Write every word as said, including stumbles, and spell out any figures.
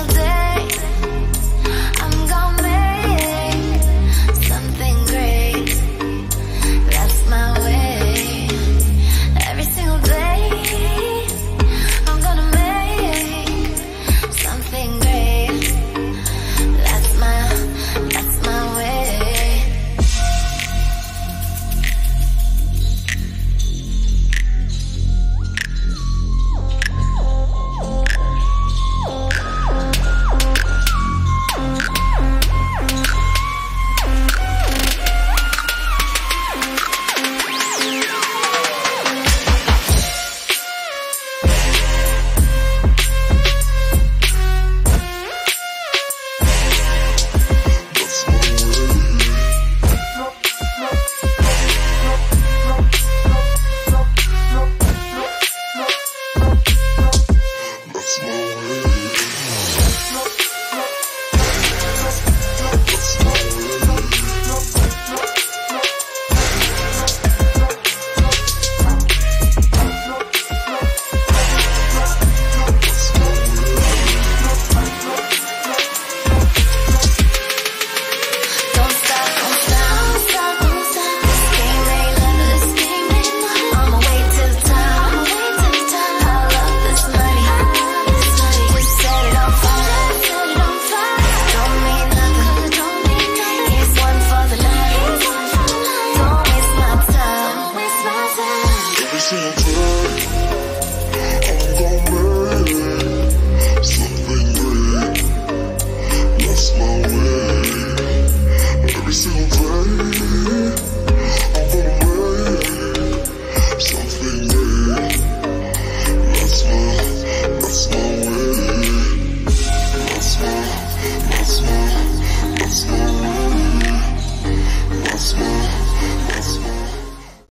single day I'm gonna make something great. That's my way. Every single day I'm gonna make something great. That's my, that's my way. Every single day